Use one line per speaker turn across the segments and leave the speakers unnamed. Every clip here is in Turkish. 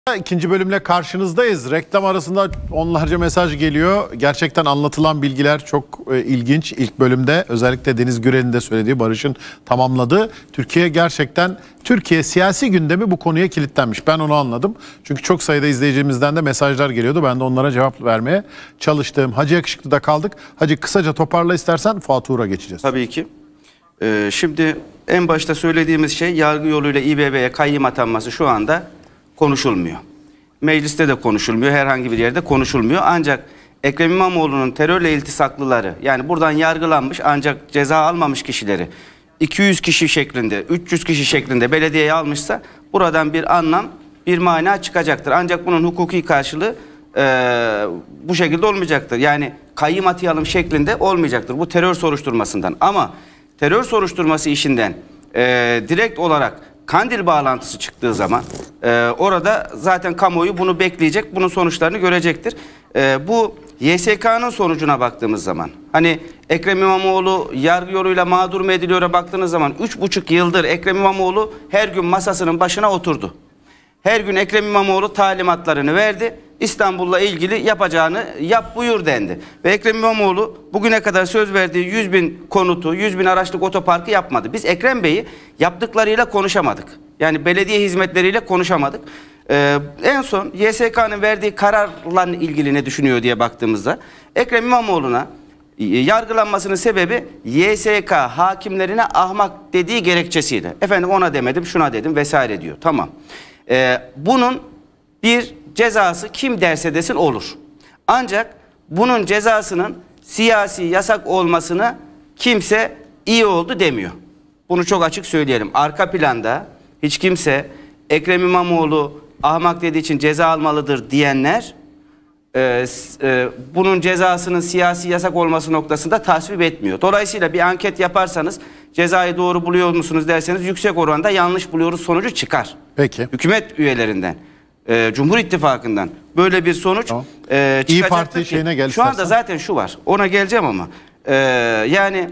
İkinci bölümle karşınızdayız. Reklam arasında onlarca mesaj geliyor. Gerçekten anlatılan bilgiler çok ilginç. İlk bölümde özellikle Deniz Gürel'in de söylediği, Barış'ın tamamladığı. Türkiye siyasi gündemi bu konuya kilitlenmiş. Ben onu anladım. Çünkü çok sayıda izleyicimizden de mesajlar geliyordu. Ben de onlara cevap vermeye çalıştım. Hacı Yakışıklı'da kaldık. Hacı, kısaca toparla istersen, Fuat Uğur'a geçeceğiz.
Tabii ki. Şimdi en başta söylediğimiz şey, yargı yoluyla İBB'ye kayyım atanması şu anda konuşulmuyor. Mecliste de konuşulmuyor, herhangi bir yerde konuşulmuyor. Ancak Ekrem İmamoğlu'nun terörle iltisaklıları, yani buradan yargılanmış ancak ceza almamış kişileri 200 kişi şeklinde, 300 kişi şeklinde belediyeye almışsa buradan bir anlam, bir mana çıkacaktır. Ancak bunun hukuki karşılığı bu şekilde olmayacaktır. Yani kayyım atayalım şeklinde olmayacaktır. Bu terör soruşturmasından. Ama terör soruşturması işinden direkt olarak Kandil bağlantısı çıktığı zaman orada zaten kamuoyu bunu bekleyecek, bunun sonuçlarını görecektir. Bu YSK'nın sonucuna baktığımız zaman, hani Ekrem İmamoğlu yargı yoluyla mağdur mu ediliyor'a baktığınız zaman 3,5 yıldır Ekrem İmamoğlu her gün masasının başına oturdu. Her gün Ekrem İmamoğlu talimatlarını verdi. İstanbul'la ilgili yapacağını yap buyur dendi. Ve Ekrem İmamoğlu bugüne kadar söz verdiği 100.000 konutu, 100.000 araçlık otoparkı yapmadı. Biz Ekrem Bey'i yaptıklarıyla konuşamadık. Yani belediye hizmetleriyle konuşamadık. En son YSK'nın verdiği kararla ilgili ne düşünüyor diye baktığımızda, Ekrem İmamoğlu'na yargılanmasının sebebi YSK hakimlerine ahmak dediği gerekçesiyle. Efendim ona demedim, şuna dedim vesaire diyor. Tamam. Bunun bir cezası kim derse desin olur. Ancak bunun cezasının siyasi yasak olmasını kimse iyi oldu demiyor. Bunu çok açık söyleyelim. Arka planda hiç kimse Ekrem İmamoğlu ahmak dediği için ceza almalıdır diyenler bunun cezasının siyasi yasak olması noktasında tasvip etmiyor. Dolayısıyla bir anket yaparsanız, cezayı doğru buluyor musunuz derseniz, yüksek oranda yanlış buluyoruz sonucu çıkar.
Peki.
Hükümet üyelerinden, Cumhur İttifakı'ndan böyle bir sonuç çıkacaktır.
İYİ Parti şeyine gel
şu anda zaten şu var, ona geleceğim ama yani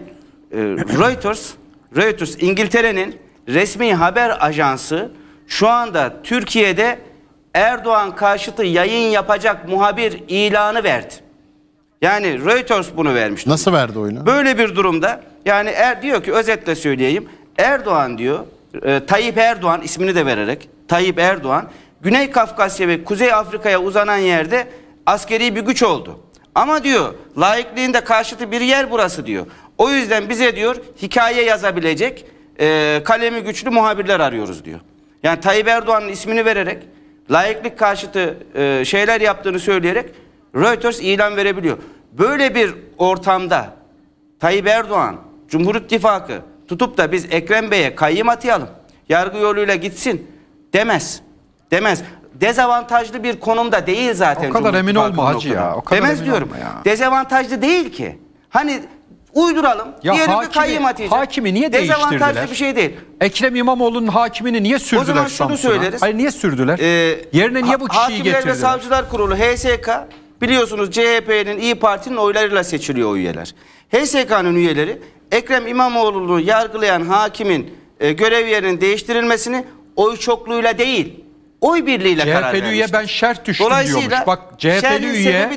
Reuters İngiltere'nin resmi haber ajansı şu anda Türkiye'de Erdoğan karşıtı yayın yapacak muhabir ilanı verdi. Yani Reuters bunu vermiş.
Nasıl verdi oyunu?
Böyle bir durumda yani diyor ki, özetle söyleyeyim, Erdoğan diyor, Tayyip Erdoğan ismini de vererek, Tayyip Erdoğan Güney Kafkasya ve Kuzey Afrika'ya uzanan yerde askeri bir güç oldu. Ama diyor laikliğinde karşıtı bir yer burası diyor. O yüzden bize diyor hikaye yazabilecek kalemi güçlü muhabirler arıyoruz diyor. Yani Tayyip Erdoğan'ın ismini vererek, laiklik karşıtı şeyler yaptığını söyleyerek Reuters ilan verebiliyor. Böyle bir ortamda Tayyip Erdoğan, Cumhur İttifakı tutup da biz Ekrem Bey'e kayyım atayalım, yargı yoluyla gitsin demez. Demez. Dezavantajlı bir konumda değil zaten.
O kadar emin olma hacı ya. O kadar
demez diyorum. Dezavantajlı değil ki. Hani uyduralım.
Ya
diyelim ki kayyım atayacak.
Hakimi niye değiştirdiler?
Dezavantajlı bir şey değil.
Ekrem İmamoğlu'nun hakimini niye sürdüler?
O zaman şunu söyleriz.
Hayır, niye sürdüler? Yerine niye bu kişiyi
Hakimler
getirdiler?
ve Savcılar Kurulu HSK, biliyorsunuz CHP'nin, İYİ Parti'nin oylarıyla seçiliyor o üyeler. HSK'nın üyeleri Ekrem İmamoğlu'nu yargılayan hakimin görev yerinin değiştirilmesini oy çokluğuyla değil, oy birliğiyle karar vermiştir.
CHP'li üye ben şert düştüm diyormuş. Bak CHP'li üye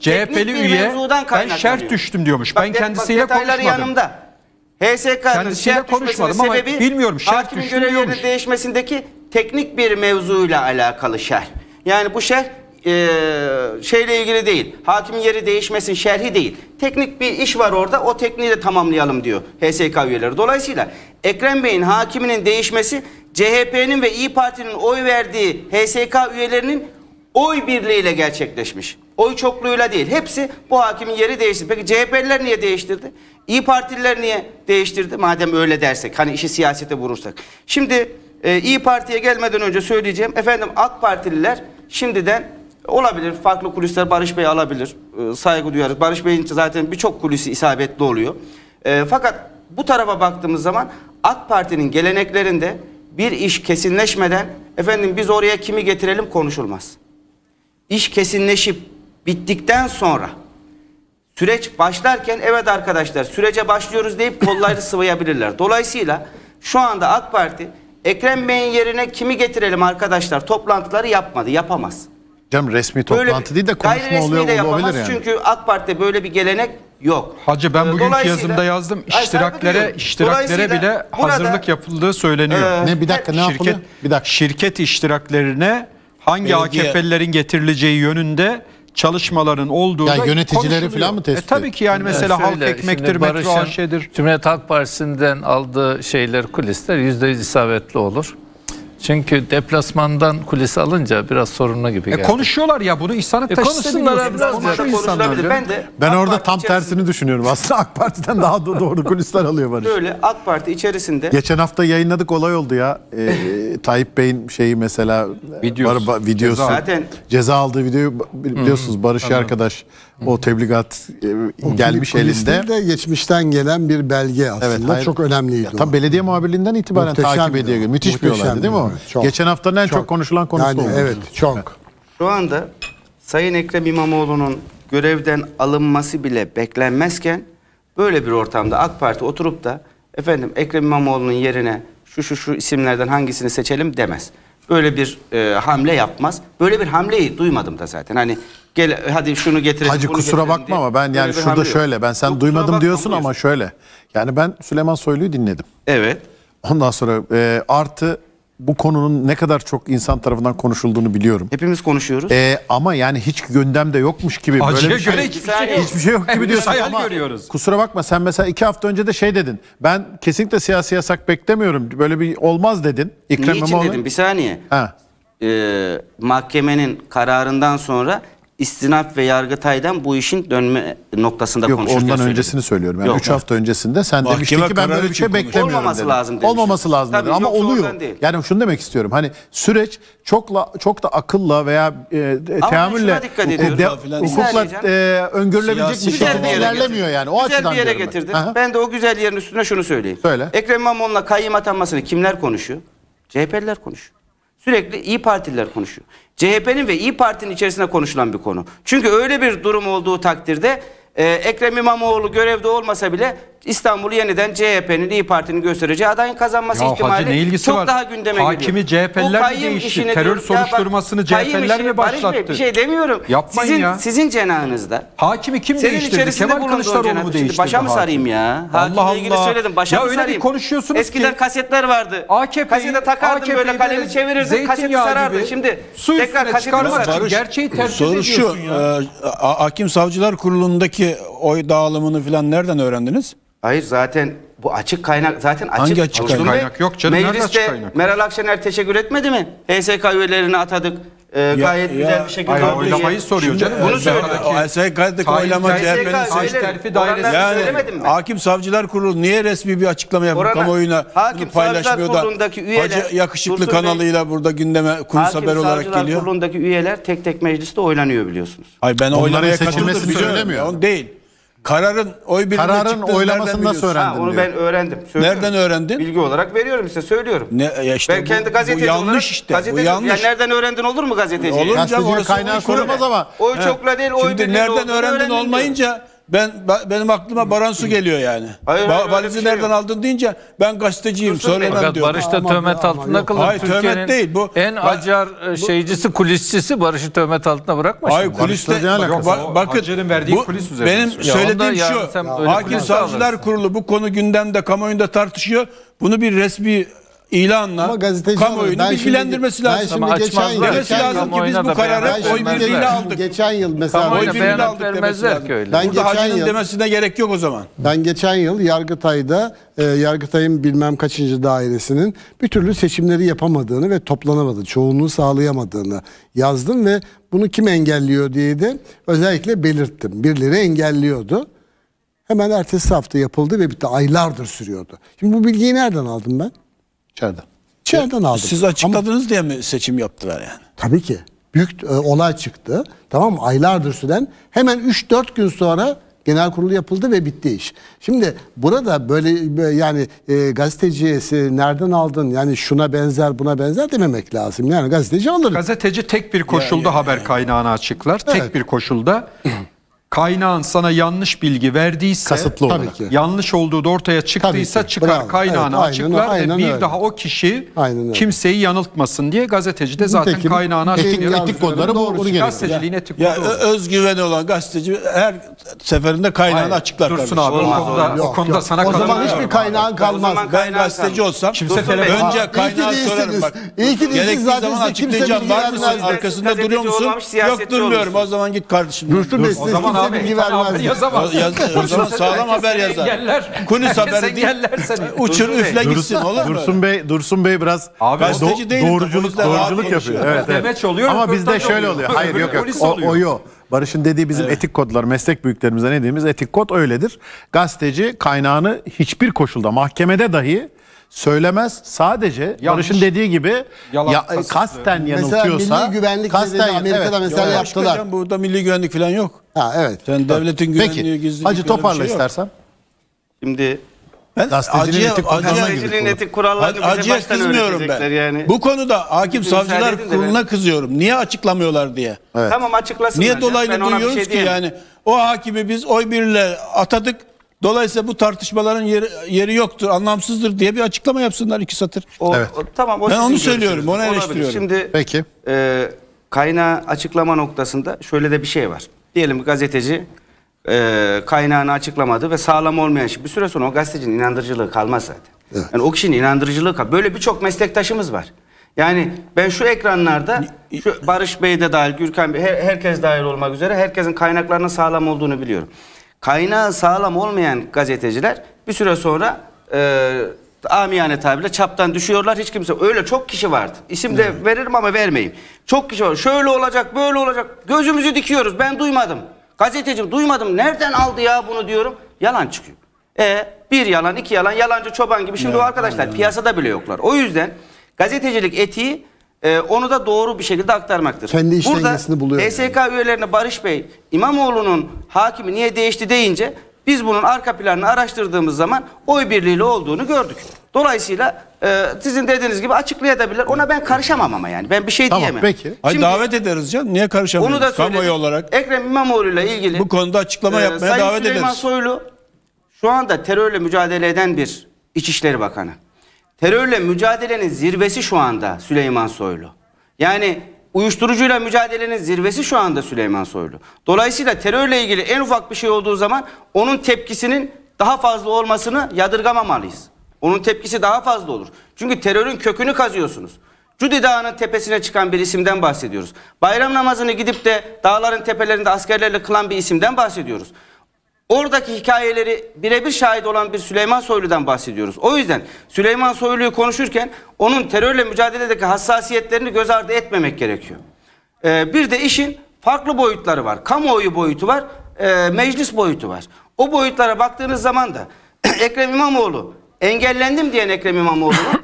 ben şert düştüm diyormuş.
Bak,
ben kendisiyle konuşmadım.
Yanımda. HSK'nın şert düşmesinin sebebi
bilmiyorum,
hakimin görev yerinin değişmesindeki teknik bir mevzuyla alakalı şerh. Yani bu şerh şeyle ilgili değil. Hakimin yeri değişmesin şerhi değil. Teknik bir iş var orada. O tekniği de tamamlayalım diyor HSK üyeleri. Dolayısıyla Ekrem Bey'in hakiminin değişmesi CHP'nin ve İYİ Parti'nin oy verdiği HSK üyelerinin oy birliğiyle gerçekleşmiş. Oy çokluğuyla değil. Hepsi bu hakimin yeri değişti. Peki CHP'liler niye değiştirdi? İYİ Partililer niye değiştirdi? Madem öyle dersek, hani işi siyasete vurursak. Şimdi İYİ Parti'ye gelmeden önce söyleyeceğim. Efendim AK Partililer şimdiden olabilir, farklı kulisler Barış Bey alabilir. Saygı duyarız. Barış Bey'in zaten birçok kulisi isabetli oluyor. Fakat bu tarafa baktığımız zaman AK Parti'nin geleneklerinde bir iş kesinleşmeden efendim biz oraya kimi getirelim konuşulmaz. İş kesinleşip bittikten sonra, süreç başlarken evet arkadaşlar sürece başlıyoruz deyip kolları sıvayabilirler. Dolayısıyla şu anda AK Parti Ekrem Bey'in yerine kimi getirelim arkadaşlar? Toplantıları yapmadı, yapamaz.
Canım resmi toplantı değil de konuşma oluyor
de yapamaz
olabilir yani.
Çünkü AK Parti'de böyle bir gelenek yok.
Hacı ben bugünkü yazımda yazdım. İştiraklere bile hazırlık yapıldığı söyleniyor.
Ne bir dakika ne yapılıyor? Bir dakika.
Şirket iştiraklerine hangi AKP'lilerin getirileceği yönünde çalışmaların olduğu da
yöneticileri falan mı tespit
tabii ki yani mesela Halk Ekmek'tir, Metro AŞ'dir.
Cumhuriyet Halk Partisi'nden aldığı şeyler, kulisler %100 isabetli olur. Çünkü deplasmandan kulis alınca biraz sorunlu gibi geldi.
Konuşuyorlar ya bunu İhsan Aktaş
konuşsunlar biraz.
Ben orada tam tersini düşünüyorum. Aslında AK Parti'den daha doğru kulisler alıyor Barış.
Böyle AK Parti içerisinde.
Geçen hafta yayınladık, olay oldu ya. Tayyip Bey'in şeyi mesela videosu.
Zaten
ceza aldığı videoyu biliyorsunuz, Barış arkadaş o tebligat gelmiş elinde.
De geçmişten gelen bir belge aslında.
Evet,
çok önemliydi.
Tam belediye muhabirliğinden itibaren
Muhteşem
takip ediyor. Müthiş bir olaydı değil mi o?
Çok.
Geçen haftanın en çok konuşulan konusu
yani,
oldu.
Evet, çok.
Şu anda Sayın Ekrem İmamoğlu'nun görevden alınması bile beklenmezken böyle bir ortamda AK Parti oturup da efendim Ekrem İmamoğlu'nun yerine şu isimlerden hangisini seçelim demez. Böyle bir hamle yapmaz. Böyle bir hamleyi duymadım da zaten. Hani gel hadi şunu getirelim.
Hacı kusura bakma diye. Ama ben yani şurada şöyle, ben sen duymadım diyorsun ama şöyle. Yani ben Süleyman Soylu'yu dinledim.
Evet.
Ondan sonra artı bu konunun ne kadar çok insan tarafından konuşulduğunu biliyorum.
Hepimiz konuşuyoruz.
Ama yani hiç gündemde yokmuş gibi.
Acıya
böyle
göre
hiçbir şey yok gibi diyorsun ama
görüyoruz.
Kusura bakma, sen mesela 2 hafta önce de şey dedin. Ben kesinlikle siyasi yasak beklemiyorum. Böyle bir olmaz dedin.
Niçin dedim? Bir saniye. Mahkemenin kararından sonra istinaf ve Yargıtay'dan bu işin dönme noktasında konuşurken
ondan öncesini söylüyorum. Yani 3 hafta öncesinde sen demiştin ki ben böyle bir şey beklemiyorum.
Olmaması lazım demiştim.
Olmaması lazım
Tabii,
ama oluyor. Yani şunu demek istiyorum. Hani süreç çok da akılla veya teamülle hukukla öngörülebilecek bir şekilde ilerlemiyor yani. O
açıdan bir yere getirdin. Ben de o güzel yerin üstüne şunu söyleyeyim.
Söyle.
Ekrem İmamoğlu'na kayyım atanmasını kimler konuşuyor? CHP'liler konuşuyor. Sürekli İYİ Partililer konuşuyor. CHP'nin ve İYİ Parti'nin içerisinde konuşulan bir konu. Çünkü öyle bir durum olduğu takdirde Ekrem İmamoğlu görevde olmasa bile İstanbul'u yeniden CHP'nin, İYİ Parti'nin göstereceği adayın kazanması ihtimali çok daha gündeme geliyor.
Hakimi CHP'liler mi değişti? Terör soruşturmasını CHP'liler mi başlattı?
Bey, bir şey demiyorum. Sizin cenahınızda.
Hakimi kim değiştirdi? Kemal Kılıçdaroğlu mu değiştirdi?
Başa mı sarayım ya? Hakimle ilgili söyledim. Başa mı sarayım?
Konuşuyorsunuz
eskiden kasetler vardı. Kasete takardım böyle, kalemi çevirirdim, kaseti sarardı. Şimdi tekrar kaseti sarardı.
Gerçeği ters
soru şu. Hakim Savcılar Kurulu'ndaki oy dağılımını falan nereden öğrendiniz?
Hayır, zaten bu açık kaynak, zaten açık.
Hangi açık
kaynak? Yok canım, nerede açık kaynak?
Meral Akşener teşekkür etmedi mi? HSK üyelerini atadık. Gayet güzel bir şekilde.
Oylamayı soruyor canım.
Bunu söylüyor.
HSK'daki oylama CHP'nin
terfi dairesi.
Yani Hakim Savcılar Kurulu niye resmi bir açıklama yapıp kamuoyuna paylaşmıyor da yakışıklı kanalıyla burada gündeme kulis haber olarak geliyor?
Hakim Savcılar Kurulu'ndaki üyeler tek tek mecliste oynanıyor biliyorsunuz.
Hayır, ben oylamaya
seçilmesini söylemiyor.
On değil. Kararın
oylamasını nasıl öğrendin?
Onu ben öğrendim.
Nereden öğrendin?
Bilgi olarak veriyorum size, söylüyorum.
Ben
kendi gazeteci
bu yanlış işte. Bu yanlış.
Yani nereden öğrendin olur mu gazeteci?
Olunca
kaynağı sorulmaz ama.
Oy çokla değil, oy birliğiyle.
Şimdi nereden öğrendin olmayınca benim aklıma Baransu geliyor yani. Valizi nereden aldın deyince ben gazeteciyim söylemem diyor.
Barış da töhmet altında kalır.
Hayır, töhmet değil bu.
En acar şeycisi, kulisçisi Barış'ı töhmet altına bırakma.
Hayır, kuliste bakın benim söylediğim şu. Hakim Savcılar Kurulu bu konu gündemde, kamuoyunda tartışıyor. Bunu bir resmi İlanla kamuoyunu bilgilendirmesi lazım. Demesi lazım ki biz bu kararı oy birliğiyle aldık.
Geçen yıl mesela
oy birliğiyle aldık demesi lazım.
Burada Hacı'nın demesine gerek yok o zaman.
Ben geçen yıl Yargıtay'da Yargıtay'ın bilmem kaçıncı dairesinin bir türlü seçimleri yapamadığını ve toplanamadığını, çoğunluğu sağlayamadığını yazdım ve bunu kim engelliyor diye de özellikle belirttim. Birileri engelliyordu. Hemen ertesi hafta yapıldı ve bitti. Aylardır sürüyordu. Şimdi bu bilgiyi nereden aldım ben? İçeriden aldım.
Siz açıkladınız diye mi seçim yaptılar yani?
Tabii ki. Büyük olay çıktı. Tamam mı? Aylardır süren. Hemen 3-4 gün sonra genel kurulu yapıldı ve bitti iş. Şimdi burada böyle yani gazeteci nereden aldın? Yani şuna benzer buna benzer dememek lazım. Yani gazeteci alır.
Gazeteci tek bir koşulda haber kaynağını açıklar. Tek bir koşulda kaynağın sana yanlış bilgi verdiyse,
kasıtlı olarak.
yanlış olduğu da ortaya çıktıysa çıkar
Bravo.
kaynağını
Evet,
açıklar
aynen
ve bir
öyle.
daha o kişi
Aynen
kimseyi yanıltmasın diye gazeteci de zaten
Nitekim
kaynağını
etik
açıklıyor.
Etik kodları bu bunu gerekiyor.
Gazeteciliğin etik
Ya
kodu.
özgüveni olan gazeteci her seferinde kaynağını açıklar
Dursun
kardeşim.
abi
Olmaz,
o konuda sana
O zaman
katılıyorum
hiçbir
abi.
kaynağın kalmaz.
Ben gazeteci olsam önce kaynağı sorarım bak.
İyi ki değilsiniz.
Gerektiği
Zaten
zaman
size kimse
açıklayacağım.
bilgi
Var mısın?
vermez.
Arkasında
Gazeteci
duruyor musun?
olmamış,
Yok
siyasetçi
durmuyorum.
olursun.
O zaman git kardeşim.
Dursun Bey size
O zaman
kimse
abi
bilgi
sana haber
vermez.
yazamaz.
O zaman sağlam haber yazar.
Engeller.
Kulis haberi değil.
Engeller seni.
Uçur üfle gitsin olur mu?
Dursun Bey biraz
Abi,
gazeteci değilim,
doğruculuk
polisler rahat
yapıyor.
konuşuyor.
Evet, evet.
Demeç oluyor,
Ama bizde
röportaj
şöyle
oluyor.
oluyor. Hayır yok yok.
Polis
O
oluyor.
yok. Barış'ın dediği bizim etik kodlar, meslek büyüklerimize ne dediğimiz etik kod öyledir. Gazeteci kaynağını hiçbir koşulda mahkemede dahi söylemez. Sadece
Yanlış.
Barış'ın dediği gibi
Yalan,
kasten
Mesela
yanıltıyorsa
milli güvenlik nedeniyle Amerika'da
evet.
mesela yaptılar.
Başkanım, burada milli güvenlik falan yok.
Ha evet.
Sen devletin güvenliği
Peki.
gizli.
Hacı toparla istersen.
Şimdi
Ben
Gazeteciliğin etik kodlarına
gazeteciliğin etik kurallarını bize
Hacı'ya
baştan
kızmıyorum
öğretecekler
ben.
yani.
Bu konuda hakim
Müsaade
savcılar
edin de
kuruluna kızıyorum. Niye açıklamıyorlar diye.
Evet.
Tamam açıklasınlar.
Niye
Ben
dolaylı
ona bir
duyuyoruz
şey
ki
diyemem.
yani o hakimi biz oy birliğiyle atadık. Dolayısıyla bu tartışmaların yeri yoktur, anlamsızdır diye bir açıklama yapsınlar 2 satır.
Evet.
Tamam, o
Ben
sizin
onu söylüyorum,
görüşünüz.
onu
Olabilir.
eleştiriyorum.
Şimdi
Peki.
kaynağı açıklama noktasında şöyle de bir şey var. Diyelim gazeteci kaynağını açıklamadı ve sağlam olmayan şey. Bir süre sonra o gazetecinin inandırıcılığı kalmaz zaten. Yani o kişinin inandırıcılığı kalmaz. Böyle birçok meslektaşımız var. Yani ben şu ekranlarda şu Barış Bey de dahil, Gürkan Bey, herkes dahil olmak üzere herkesin kaynaklarının sağlam olduğunu biliyorum. Kaynağı sağlam olmayan gazeteciler bir süre sonra amiyane tabirle çaptan düşüyorlar. Hiç kimse, öyle çok kişi vardı. İsim de veririm ama vermeyeyim. Çok kişi var. Şöyle olacak, böyle olacak. Gözümüzü dikiyoruz. Ben duymadım. Gazetecim duymadım. Nereden aldı ya bunu diyorum. Yalan çıkıyor. Bir yalan, 2 yalan, yalancı çoban gibi. Şimdi o arkadaşlar piyasada bile yoklar. O yüzden gazetecilik etiği onu da doğru bir şekilde aktarmaktır.
Kendi iş dengesini buluyor.
HSK üyelerine Barış Bey, İmamoğlu'nun hakimi niye değişti deyince biz bunun arka planını araştırdığımız zaman oy birliğiyle olduğunu gördük. Dolayısıyla sizin dediğiniz gibi açıklayabilirler. Ona ben karışamam ama yani. Ben bir şey
Tamam,
diyemem.
peki.
Hayır, davet ederiz canım. Niye karışamıyoruz?
Onu da söyledim.
Kamuoyu olarak
Ekrem İmamoğlu'yla ilgili
bu konuda açıklama yapmaya
Sayın
davet
Süleyman
ederiz.
Soylu şu anda terörle mücadele eden bir İçişleri Bakanı. Terörle mücadelenin zirvesi şu anda Süleyman Soylu. Yani uyuşturucuyla mücadelenin zirvesi şu anda Süleyman Soylu. Dolayısıyla terörle ilgili en ufak bir şey olduğu zaman onun tepkisinin daha fazla olmasını yadırgamamalıyız. Onun tepkisi daha fazla olur. Çünkü terörün kökünü kazıyorsunuz. Cudi Dağı'nın tepesine çıkan bir isimden bahsediyoruz. Bayram namazını gidip de dağların tepelerinde askerlerle kılan bir isimden bahsediyoruz. Oradaki hikayeleri birebir şahit olan bir Süleyman Soylu'dan bahsediyoruz. O yüzden Süleyman Soylu'yu konuşurken onun terörle mücadeledeki hassasiyetlerini göz ardı etmemek gerekiyor. Bir de işin farklı boyutları var. Kamuoyu boyutu var, meclis boyutu var. O boyutlara baktığınız zaman da Ekrem İmamoğlu, engellendim diyen Ekrem İmamoğlu'nun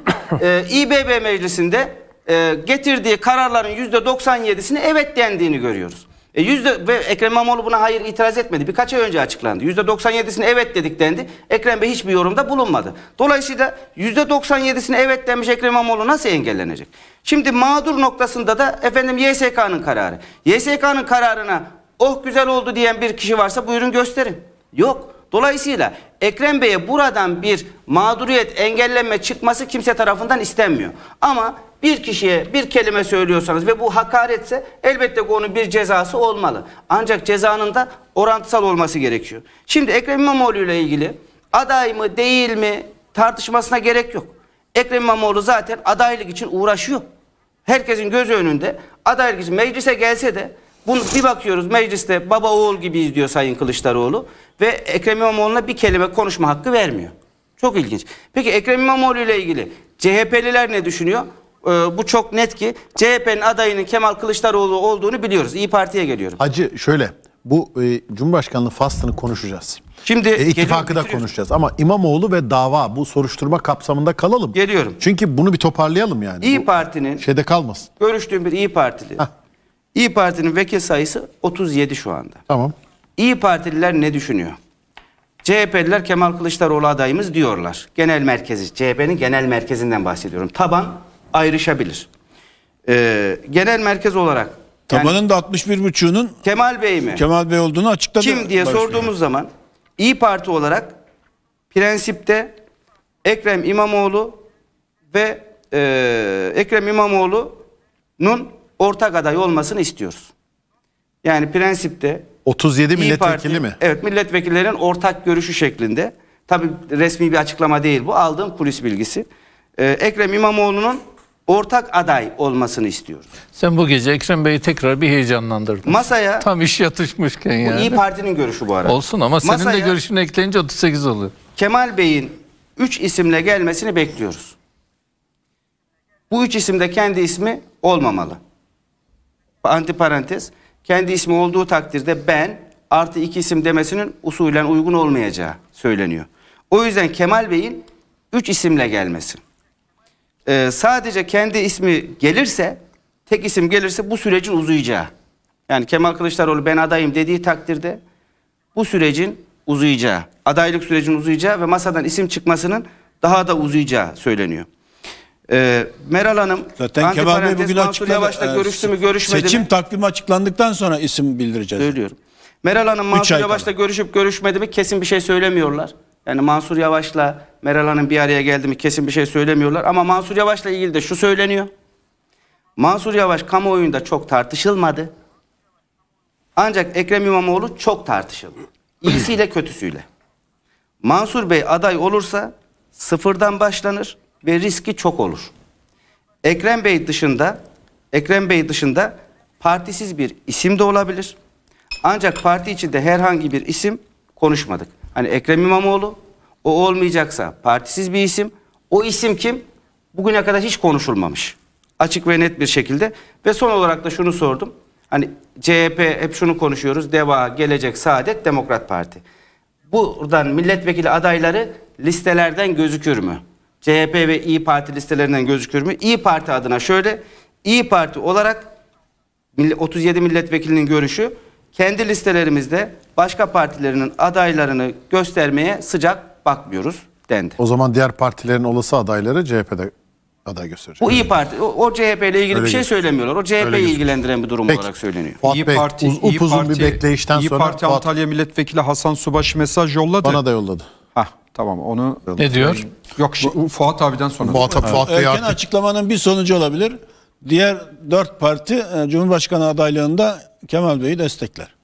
İBB meclisinde getirdiği kararların %97'sine evet dendiğini görüyoruz. Ve Ekrem İmamoğlu buna hayır itiraz etmedi. Birkaç ay önce açıklandı. %97'sine evet dedik dendi. Ekrem Bey hiçbir yorumda bulunmadı. Dolayısıyla %97'sine evet demiş Ekrem İmamoğlu nasıl engellenecek? Şimdi mağdur noktasında da efendim YSK'nın kararı. YSK'nın kararına oh güzel oldu diyen bir kişi varsa buyurun gösterin. Yok. Dolayısıyla Ekrem Bey'e buradan bir mağduriyet, engellenme çıkması kimse tarafından istenmiyor. Ama bir kişiye bir kelime söylüyorsanız ve bu hakaretse elbette onun bir cezası olmalı. Ancak cezanın da orantısal olması gerekiyor. Şimdi Ekrem İmamoğlu ile ilgili aday mı değil mi tartışmasına gerek yok. Ekrem İmamoğlu zaten adaylık için uğraşıyor. Herkesin gözü önünde adaylık için meclise gelse de bunu bir bakıyoruz mecliste baba oğul gibiyiz diyor Sayın Kılıçdaroğlu ve Ekrem İmamoğlu'na bir kelime konuşma hakkı vermiyor. Çok ilginç. Peki Ekrem İmamoğlu ile ilgili CHP'liler ne düşünüyor? Bu çok net ki CHP'nin adayının Kemal Kılıçdaroğlu olduğunu biliyoruz. İyi Parti'ye geliyorum.
Hacı şöyle, bu Cumhurbaşkanlığı faslını konuşacağız.
Şimdi
ittifakı da konuşacağız ama İmamoğlu ve dava bu soruşturma kapsamında kalalım.
Geliyorum.
Çünkü bunu bir toparlayalım yani.
İyi Parti'nin
şeyde kalmasın.
Görüştüğüm bir İyi Partili. İyi Parti'nin vekil sayısı 37 şu anda.
Tamam.
İyi Partililer ne düşünüyor? CHP'liler Kemal Kılıçdaroğlu adayımız diyorlar. Genel merkezi, CHP'nin genel merkezinden bahsediyorum. Taban ayrışabilir. Genel merkez olarak
Tabanın da 61,5'unun
Kemal Bey mi?
Kemal Bey olduğunu açıkladı.
Kim diye sorduğumuz zaman İyi Parti olarak prensipte Ekrem İmamoğlu ve Ekrem İmamoğlu'nun ortak aday olmasını istiyoruz. Yani prensipte
37
İYİ
milletvekili
Parti,
mi?
Evet, milletvekillerinin ortak görüşü şeklinde. Tabii resmi bir açıklama değil bu. Aldığım kulis bilgisi. Ekrem İmamoğlu'nun ortak aday olmasını istiyoruz.
Sen bu gece Ekrem Bey'i tekrar bir heyecanlandırdın.
Masaya
tam iş yatışmışken
bu
yani.
İYİ Parti'nin görüşü bu arada.
Olsun ama senin
Masaya
de görüşünü ekleyince 38 oluyor.
Kemal Bey'in 3 isimle gelmesini bekliyoruz. Bu 3 isimde kendi ismi olmamalı. Antiparantez. Kendi ismi olduğu takdirde ben artı 2 isim demesinin usulen uygun olmayacağı söyleniyor. O yüzden Kemal Bey'in 3 isimle gelmesi. Sadece kendi ismi gelirse, tek isim gelirse bu sürecin uzayacağı. Yani Kemal Kılıçdaroğlu ben adayım dediği takdirde bu sürecin uzayacağı, adaylık sürecinin uzayacağı ve masadan isim çıkmasının daha da uzayacağı söyleniyor. Meral Hanım,
zaten Kemal Bey bugün
Mansur Yavaş'la görüştü mü görüşmedi mi?
Seçim takvimi açıklandıktan sonra isim bildireceğiz.
Söylüyorum. Meral Hanım Mansur Yavaş'la görüşüp görüşmedi mi kesin bir şey söylemiyorlar. Yani Mansur Yavaş'la Meral Hanım bir araya geldi mi kesin bir şey söylemiyorlar. Ama Mansur Yavaş'la ilgili de şu söyleniyor. Mansur Yavaş kamuoyunda çok tartışılmadı. Ancak Ekrem İmamoğlu çok tartışıldı. İyisiyle kötüsüyle. Mansur Bey aday olursa sıfırdan başlanır ve riski çok olur. Ekrem Bey dışında partisiz bir isim de olabilir. Ancak parti içinde herhangi bir isim konuşmadık. Hani Ekrem İmamoğlu, o olmayacaksa partisiz bir isim. O isim kim? Bugüne kadar hiç konuşulmamış. Açık ve net bir şekilde. Ve son olarak da şunu sordum. Hani CHP hep şunu konuşuyoruz. DEVA, Gelecek, Saadet, Demokrat Parti. Buradan milletvekili adayları listelerden gözükür mü? CHP ve İYİ Parti listelerinden gözükür mü? İYİ Parti adına şöyle. İYİ Parti olarak 37 milletvekilinin görüşü, kendi listelerimizde başka partilerinin adaylarını göstermeye sıcak bakmıyoruz dendi.
O zaman diğer partilerin olası adayları CHP'de aday gösterecek.
Bu İYİ Parti, o CHP ile ilgili
Öyle
bir şey söylemiyorlar. O CHP'yi ilgilendiren bir durum
Peki.
olarak söyleniyor.
Fuat
İYİ
Bey,
Parti,
upuzun bir bekleyişten
İYİ
sonra
Parti Antalya Milletvekili Hasan Subaşı mesaj yolladı.
bana da yolladı.
Hah, tamam onu.
Ne diyor?
Yok Fuat abiden sonra.
Fuat Bey
Erken
artık
açıklamanın bir sonucu olabilir. Diğer 4 parti Cumhurbaşkanı adaylığında Kemal Bey'i destekler.